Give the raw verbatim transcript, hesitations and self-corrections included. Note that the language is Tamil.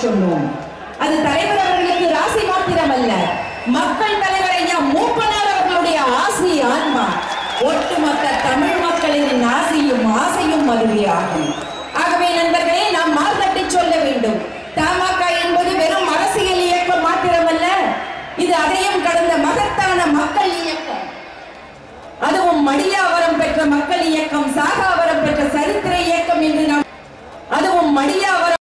சொன்னோம். அது தலைவர் அவர்களுக்கு ராசி மாத்திரம் அல்ல, மக்கள் தலைவர் ஐயா மூப்பனார் அவர்களுடைய ஆசி ஆன்மா, ஒட்டுமொத்த தமிழ் மக்களின் ஆசையும் ஆசையும் அதுவே ஆகும். ஆகவே நண்பர்களே, நாம் மார்த்தட்டி சொல்ல வேண்டும், தமாக என்பது வெறும் அரசியல் இயக்கம் மாத்திரமல்ல, இது அதையும் கடந்த மகத்தான மக்கள் இயக்கம். அதுவும் மடியாவரம் பெற்ற மக்கள் இயக்கம், சாகாவரம் பெற்ற சரித்திர இயக்கம் என்று நாம் அதுவும் மடியாவரம்